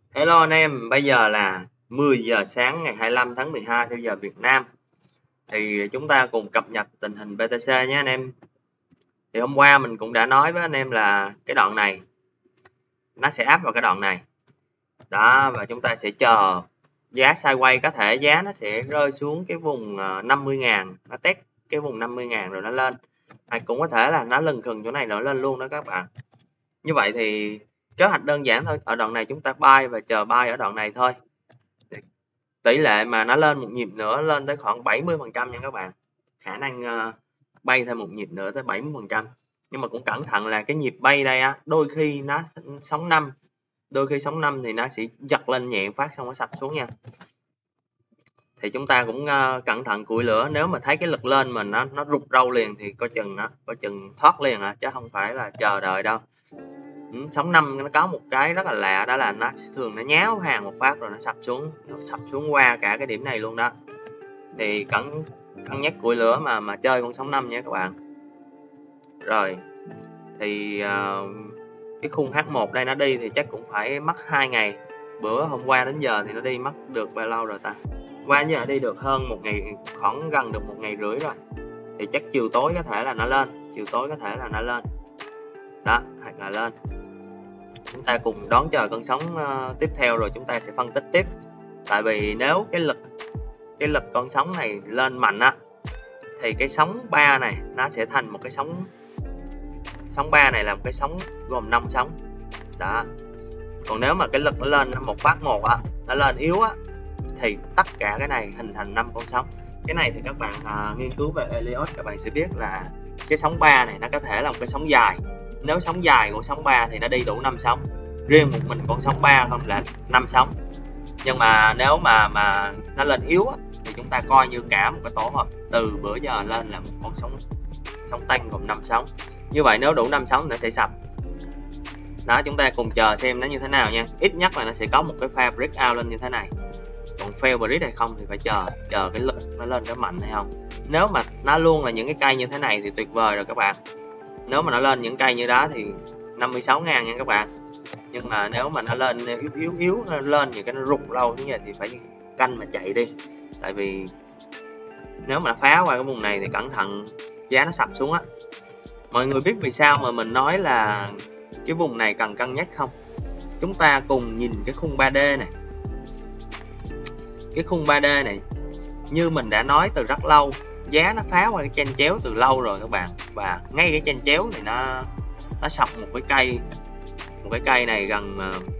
Hello anh em, bây giờ là 10 giờ sáng ngày 25 tháng 12 theo giờ Việt Nam. Thì chúng ta cùng cập nhật tình hình BTC nhé anh em. Thì hôm qua mình cũng đã nói với anh em là cái đoạn này nó sẽ áp vào cái đoạn này. Đó, và chúng ta sẽ chờ giá sideways, có thể giá nó sẽ rơi xuống cái vùng 50.000, nó test cái vùng 50.000 rồi nó lên. Hay cũng có thể là nó lừng khừng chỗ này rồi lên luôn đó các bạn. Như vậy thì kế hoạch đơn giản thôi, ở đoạn này chúng ta buy và chờ buy ở đoạn này thôi. Tỷ lệ mà nó lên một nhịp nữa lên tới khoảng 70% nha các bạn, khả năng bay thêm một nhịp nữa tới 70%. Nhưng mà cũng cẩn thận là cái nhịp bay đây á, đôi khi nó sóng 5, đôi khi sóng 5 thì nó sẽ giật lên nhẹ phát xong nó sập xuống nha. Thì chúng ta cũng cẩn thận củi lửa, nếu mà thấy cái lực lên mà nó rụt râu liền thì coi chừng thoát liền chứ không phải là chờ đợi đâu. Sóng 5 nó có một cái rất là lạ, đó là nó thường nó nháo hàng một phát rồi nó sập xuống qua cả cái điểm này luôn đó. Thì cân nhắc củi lửa mà chơi con sóng 5 nha các bạn. Rồi thì cái khung H1 đây nó đi thì chắc cũng phải mất 2 ngày. Bữa hôm qua đến giờ thì nó đi mất được bao lâu rồi ta? Qua giờ đi được hơn 1 ngày, khoảng gần được 1 ngày rưỡi rồi. Thì chắc chiều tối có thể là nó lên, đó, hoặc là lên. Chúng ta cùng đón chờ cơn sóng tiếp theo rồi chúng ta sẽ phân tích tiếp. Tại vì nếu cái lực con sóng này lên mạnh á thì cái sóng 3 này nó sẽ thành một cái sóng 3 này là một cái sóng gồm 5 sóng đó. Còn nếu mà cái lực nó lên một phát một á, nó lên yếu á thì tất cả cái này hình thành 5 con sóng. Cái này thì các bạn nghiên cứu về Elliott các bạn sẽ biết là cái sóng 3 này nó có thể là một cái sóng dài. Nếu sóng dài của sóng 3 thì nó đi đủ 5 sóng, riêng một mình con sóng 3 không là 5 sóng. Nhưng mà nếu mà nó lên yếu á, thì chúng ta coi như cả một cái tổ hợp từ bữa giờ lên là một con sóng tanh gồm 5 sóng. Như vậy nếu đủ 5 sóng nó sẽ sập. Đó, chúng ta cùng chờ xem nó như thế nào nha. Ít nhất là nó sẽ có một cái pha breakout lên như thế này. Còn fail break hay không thì phải chờ cái lực nó lên cái mạnh hay không. Nếu mà nó luôn là những cái cây như thế này thì tuyệt vời rồi các bạn. Nếu mà nó lên những cây như đó thì 56.000 nha các bạn. Nhưng mà nếu mà nó lên yếu nó lên thì cái nó rụt lâu như vậy thì phải canh mà chạy đi. Tại vì nếu mà nó phá qua cái vùng này thì cẩn thận giá nó sập xuống á. Mọi người biết vì sao mà mình nói là cái vùng này cần cân nhắc không? Chúng ta cùng nhìn cái khung 3D này. Cái khung 3D này như mình đã nói từ rất lâu, giá nó phá qua cái chen chéo từ lâu rồi các bạn. Và ngay cái chen chéo thì nó sọc một cái cây này gần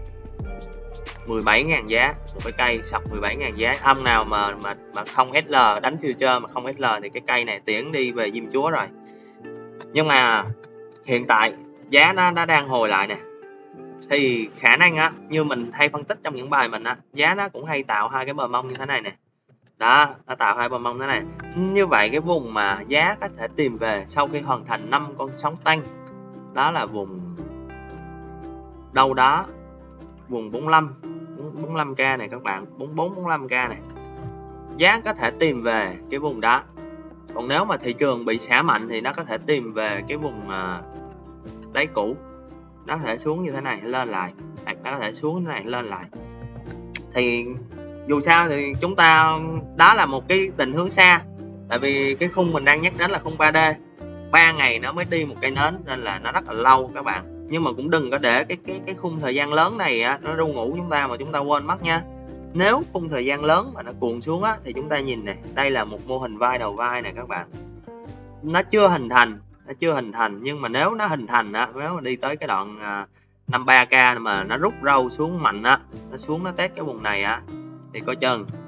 17.000 giá, một cái cây sọc 17.000 giá. Hôm nào mà không SL, đánh future mà không SL thì cái cây này tiến đi về Diêm Chúa rồi. Nhưng mà hiện tại giá nó đang hồi lại nè, thì khả năng á, như mình hay phân tích trong những bài mình á, giá nó cũng hay tạo hai cái bờ mông như thế này nè. Đó, nó tạo hai bờ mông thế này. Như vậy cái vùng mà giá có thể tìm về sau khi hoàn thành 5 con sóng tăng, đó là vùng đâu đó vùng 45k này các bạn, 45k này. Giá có thể tìm về cái vùng đó. Còn nếu mà thị trường bị xả mạnh thì nó có thể tìm về cái vùng đáy cũ. Nó có thể xuống như thế này lên lại, hoặc nó có thể xuống như thế này lên lại. Thì dù sao thì chúng ta, đó là một cái định hướng xa. Tại vì cái khung mình đang nhắc đến là khung 3D, 3 ngày nó mới đi một cây nến nên là nó rất là lâu các bạn. Nhưng mà cũng đừng có để cái khung thời gian lớn này á, nó ru ngủ chúng ta mà chúng ta quên mất nha. Nếu khung thời gian lớn mà nó cuộn xuống á, thì chúng ta nhìn này, đây là một mô hình vai đầu vai này các bạn. Nó chưa hình thành, nhưng mà nếu nó hình thành á, nếu mà đi tới cái đoạn 53k mà nó rút râu xuống mạnh á, nó xuống nó test cái vùng này á, thì coi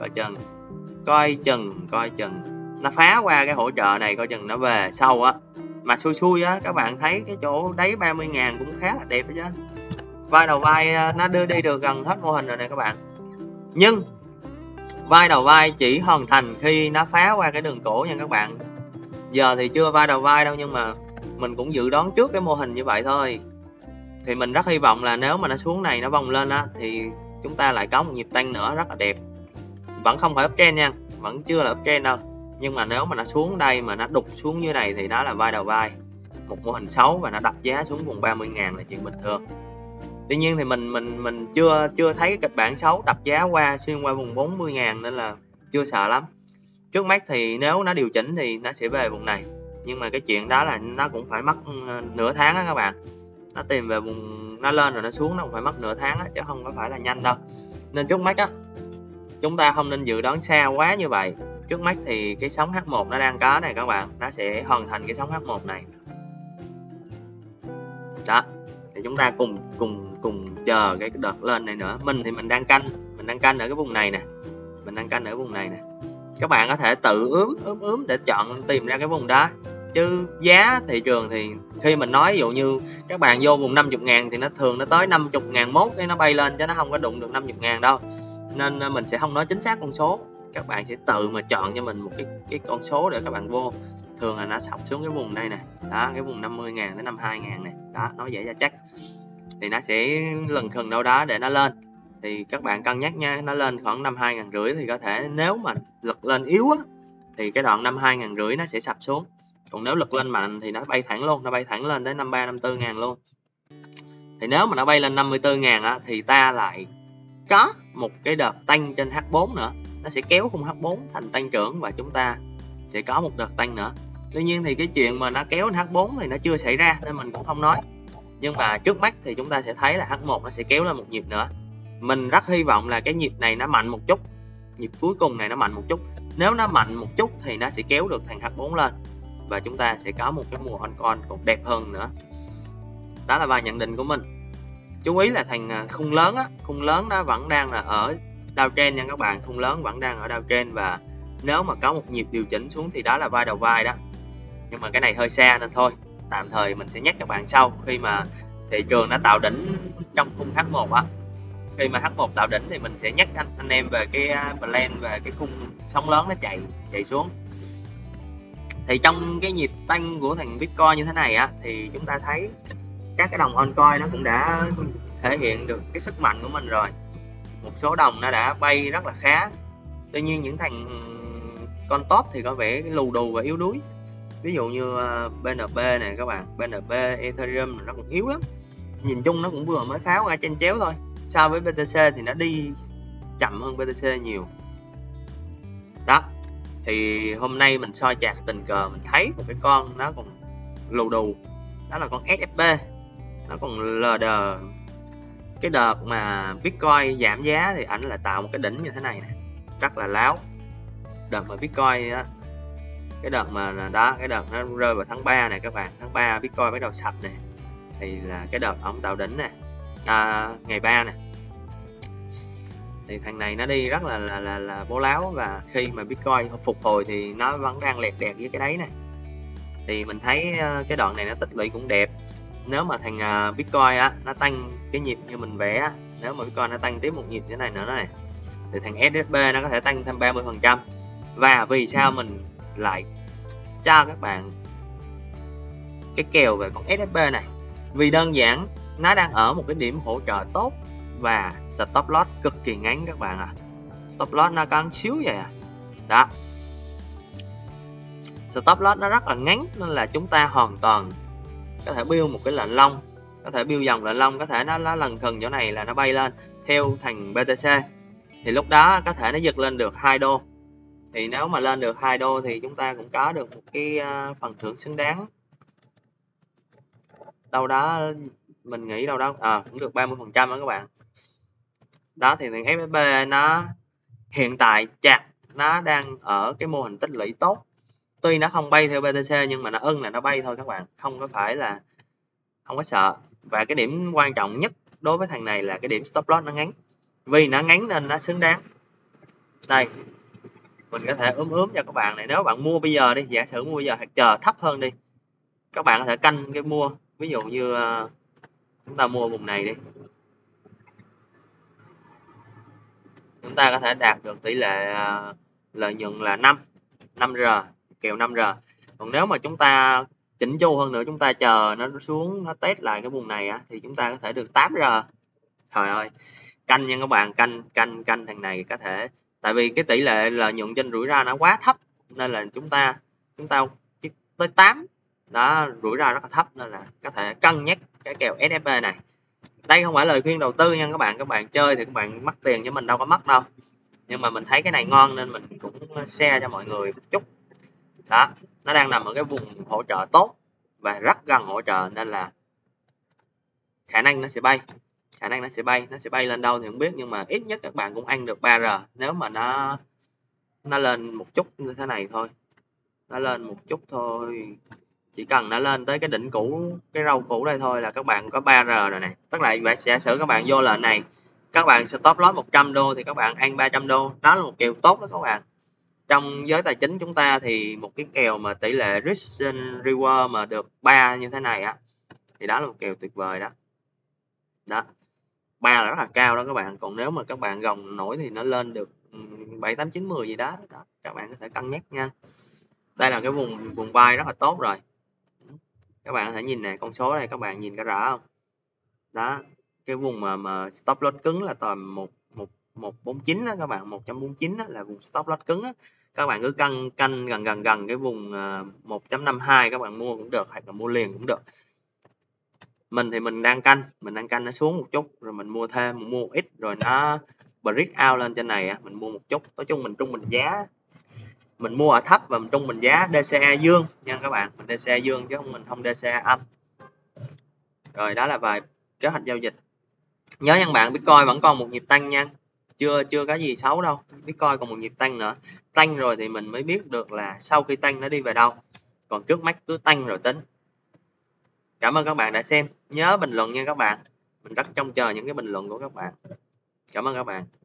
chừng nó phá qua cái hỗ trợ này, coi chừng nó về sau á. Mà xui á, các bạn thấy cái chỗ đáy 30.000 cũng khá là đẹp đó chứ. Vai đầu vai nó đưa đi được gần hết mô hình rồi nè các bạn. Nhưng vai đầu vai chỉ hoàn thành khi nó phá qua cái đường cổ nha các bạn. Giờ thì chưa vai đầu vai đâu, nhưng mà mình cũng dự đoán trước cái mô hình như vậy thôi. Thì mình rất hy vọng là nếu mà nó xuống này nó vòng lên á, thì chúng ta lại có một nhịp tăng nữa rất là đẹp. Vẫn không phải uptrend nha, vẫn chưa là uptrend đâu. Nhưng mà nếu mà nó xuống đây mà nó đục xuống như này thì đó là vai đầu vai, một mô hình xấu, và nó đập giá xuống vùng 30.000 là chuyện bình thường. Tuy nhiên thì mình chưa thấy cái kịch bản xấu đập giá xuyên qua vùng 40.000 nên là chưa sợ lắm. Trước mắt thì nếu nó điều chỉnh thì nó sẽ về vùng này, nhưng mà cái chuyện đó là nó cũng phải mất nửa tháng á các bạn. Nó tìm về vùng, nó lên rồi nó xuống nó cũng phải mất nửa tháng á, chứ không có phải là nhanh đâu. Nên trước mắt á, chúng ta không nên dự đoán xa quá như vậy. Trước mắt thì cái sóng H1 nó đang có này các bạn, nó sẽ hoàn thành cái sóng H1 này. Đó, thì chúng ta cùng chờ cái đợt lên này nữa. Mình thì mình đang canh ở cái vùng này nè. Các bạn có thể tự ướm để chọn tìm ra cái vùng đó. Chứ giá thị trường thì khi mình nói ví dụ như các bạn vô vùng 50.000 thì nó thường nó tới 50.000 mốt cái nó bay lên, chứ nó không có đụng được 50.000 đâu. Nên mình sẽ không nói chính xác con số, các bạn sẽ tự mà chọn cho mình một cái con số để các bạn vô. Thường là nó sọc xuống cái vùng đây nè, đó, cái vùng 50.000 đến 52.000 này, đó, nói dễ cho chắc. Thì nó sẽ lần khừng đâu đó để nó lên. Thì các bạn cân nhắc nha, nó lên khoảng 52.500 thì có thể, nếu mà lực lên yếu á, thì cái đoạn 52.500 nó sẽ sập xuống. Còn nếu lực lên mạnh thì nó bay thẳng luôn, nó bay thẳng lên đến 53-54 ngàn luôn. Thì nếu mà nó bay lên 54.000 á, thì ta lại có một cái đợt tăng trên H4 nữa, nó sẽ kéo khung H4 thành tăng trưởng và chúng ta sẽ có một đợt tăng nữa. Tuy nhiên thì cái chuyện mà nó kéo lên H4 thì nó chưa xảy ra nên mình cũng không nói. Nhưng mà trước mắt thì chúng ta sẽ thấy là H1 nó sẽ kéo lên một nhịp nữa. Mình rất hy vọng là cái nhịp này nó mạnh một chút, nhịp cuối cùng này nó mạnh một chút. Nếu nó mạnh một chút thì nó sẽ kéo được thằng H4 lên và chúng ta sẽ có một cái mùa altcoin còn đẹp hơn nữa. Đó là vài nhận định của mình. Chú ý là thằng khung lớn á, khung lớn nó vẫn đang là ở downtrend nha các bạn, khung lớn vẫn đang ở downtrend, và nếu mà có một nhịp điều chỉnh xuống thì đó là vai đầu vai đó. Nhưng mà cái này hơi xa nên thôi, tạm thời mình sẽ nhắc các bạn sau khi mà thị trường nó tạo đỉnh trong khung H1 á. Khi mà H1 tạo đỉnh thì mình sẽ nhắc anh em về cái plan về cái khung sóng lớn nó chạy xuống. Thì trong cái nhịp tăng của thằng Bitcoin như thế này á, thì chúng ta thấy các cái đồng altcoin nó cũng đã thể hiện được cái sức mạnh của mình rồi. Một số đồng nó đã bay rất là khá. Tuy nhiên những thằng con top thì có vẻ lù đù và yếu đuối. Ví dụ như BNB này các bạn, BNB, Ethereum nó cũng yếu lắm. Nhìn chung nó cũng vừa mới pháo ra trên chéo thôi. So với BTC thì nó đi chậm hơn BTC nhiều. Đó, thì hôm nay mình soi chart tình cờ mình thấy một cái con nó còn lù đù, đó là con SFP. Nó còn lờ đờ. Cái đợt mà Bitcoin giảm giá thì ảnh lại tạo một cái đỉnh như thế này nè, rất là láo. Đợt mà Bitcoin đó, cái đợt mà đó, cái đợt nó rơi vào tháng 3 này các bạn, tháng 3 Bitcoin bắt đầu sập này, thì là cái đợt ông tạo đỉnh nè, ngày 3 nè. Thì thằng này nó đi rất là bố láo, và khi mà Bitcoin phục hồi thì nó vẫn đang lẹt đẹt với cái đấy này. Thì mình thấy cái đoạn này nó tích lũy cũng đẹp. Nếu mà thằng Bitcoin á nó tăng cái nhịp như mình vẽ á, nếu mà Bitcoin nó tăng tiếp một nhịp như thế này nữa này, thì thằng SFP nó có thể tăng thêm 30%. Và vì sao mình lại cho các bạn cái kèo về con SFP này? Vì đơn giản nó đang ở một cái điểm hỗ trợ tốt và stop loss cực kỳ ngắn các bạn ạ. Stop loss nó có một xíu vậy à. Đó, stop loss nó rất là ngắn nên là chúng ta hoàn toàn có thể build một cái lệnh long, có thể build dòng lệnh long, có thể nó lần khừng chỗ này là nó bay lên theo thằng BTC, thì lúc đó có thể nó giật lên được 2 đô. Thì nếu mà lên được 2 đô thì chúng ta cũng có được một cái phần thưởng xứng đáng. Đâu đó mình nghĩ đâu đó cũng được 30% đó các bạn. Đó, thì thằng FFP nó hiện tại chặt nó đang ở cái mô hình tích lũy tốt. Tuy nó không bay theo BTC nhưng mà nó là nó bay thôi các bạn, không có phải là không có sợ. Và cái điểm quan trọng nhất đối với thằng này là cái điểm stop loss nó ngắn. Vì nó ngắn nên nó xứng đáng. Đây, mình có thể ướm cho các bạn này. Nếu bạn mua bây giờ đi, giả sử mua bây giờ hoặc chờ thấp hơn đi, các bạn có thể canh cái mua. Ví dụ như chúng ta mua vùng này đi, chúng ta có thể đạt được tỷ lệ lợi nhuận là 5R, kèo 5R. Còn nếu mà chúng ta chỉnh chu hơn nữa, chúng ta chờ nó xuống, nó test lại cái vùng này á, thì chúng ta có thể được 8R. Trời ơi, canh nha các bạn, canh thằng này có thể, tại vì cái tỷ lệ lợi nhuận trên rủi ro nó quá thấp nên là chúng ta tới 8 đó, rủi ro rất là thấp nên là có thể cân nhắc cái kèo SFP này. Đây không phải lời khuyên đầu tư nha các bạn chơi thì các bạn mất tiền chứ mình đâu có mất đâu, nhưng mà mình thấy cái này ngon nên mình cũng share cho mọi người một chút. Đó, nó đang nằm ở cái vùng hỗ trợ tốt và rất gần hỗ trợ nên là khả năng nó sẽ bay, nó sẽ bay lên đâu thì không biết, nhưng mà ít nhất các bạn cũng ăn được 3R nếu mà nó lên một chút như thế này thôi, nó lên một chút thôi, chỉ cần nó lên tới cái đỉnh cũ, cái râu cũ đây thôi là các bạn có 3R rồi này. Tức là giả sử các bạn vô lệnh này, các bạn stop loss 100 đô thì các bạn ăn 300 đô, đó là một kèo tốt đó các bạn. Trong giới tài chính chúng ta thì một cái kèo mà tỷ lệ risk reward mà được 3 như thế này á thì đó là một kèo tuyệt vời đó. Đó, 3 là rất là cao đó các bạn, còn nếu mà các bạn gồng nổi thì nó lên được 7 8 9 10 gì đó, đó các bạn có thể cân nhắc nha. Đây là cái vùng buy rất là tốt rồi, các bạn có thể nhìn này, con số này các bạn nhìn có rõ không? Đó, cái vùng mà stop loss cứng là tầm 149 đó các bạn, 149 đó là vùng stop loss cứng đó. Các bạn cứ canh gần cái vùng 1.52 các bạn mua cũng được, hoặc là mua liền cũng được. Mình thì mình đang canh nó xuống một chút rồi mình mua thêm, mình mua ít rồi nó break out lên trên này mình mua một chút. Nói chung mình trung bình giá, mình mua ở thấp và mình trung bình giá DCA dương nha các bạn, mình DCA dương chứ mình không DCA âm. Rồi đó là vài kế hoạch giao dịch. Nhớ nha bạn, Bitcoin vẫn còn một nhịp tăng nha, chưa có gì xấu đâu, Bitcoin còn một nhịp tăng nữa. Tăng rồi thì mình mới biết được là sau khi tăng nó đi về đâu, còn trước mắt cứ tăng rồi tính. Cảm ơn các bạn đã xem, nhớ bình luận nha các bạn, mình rất trông chờ những cái bình luận của các bạn. Cảm ơn các bạn.